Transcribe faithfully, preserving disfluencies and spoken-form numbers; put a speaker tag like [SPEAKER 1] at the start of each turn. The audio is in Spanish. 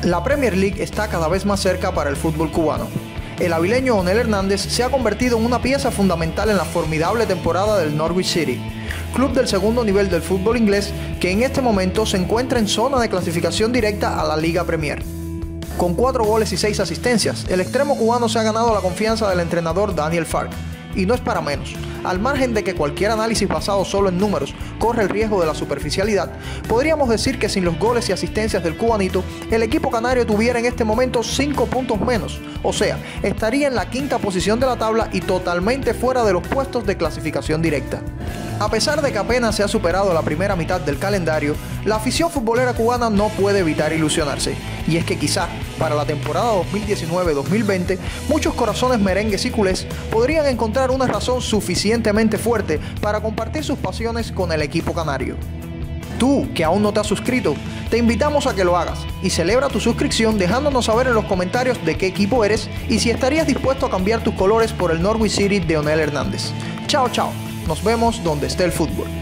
[SPEAKER 1] La Premier League está cada vez más cerca para el fútbol cubano. El avileño Onel Hernández se ha convertido en una pieza fundamental en la formidable temporada del Norwich City, club del segundo nivel del fútbol inglés que en este momento se encuentra en zona de clasificación directa a la Liga Premier. Con cuatro goles y seis asistencias, el extremo cubano se ha ganado la confianza del entrenador Daniel Fark. Y no es para menos. Al margen de que cualquier análisis basado solo en números corre el riesgo de la superficialidad, podríamos decir que sin los goles y asistencias del cubanito, el equipo canario tuviera en este momento cinco puntos menos, o sea, estaría en la quinta posición de la tabla y totalmente fuera de los puestos de clasificación directa. A pesar de que apenas se ha superado la primera mitad del calendario, la afición futbolera cubana no puede evitar ilusionarse, y es que quizá, para la temporada dos mil diecinueve dos mil veinte, muchos corazones merengues y culés podrían encontrar una razón suficientemente fuerte para compartir sus pasiones con el equipo canario. Tú, que aún no te has suscrito, te invitamos a que lo hagas y celebra tu suscripción dejándonos saber en los comentarios de qué equipo eres y si estarías dispuesto a cambiar tus colores por el Norwich City de Onel Hernández. Chao, chao. Nos vemos donde esté el fútbol.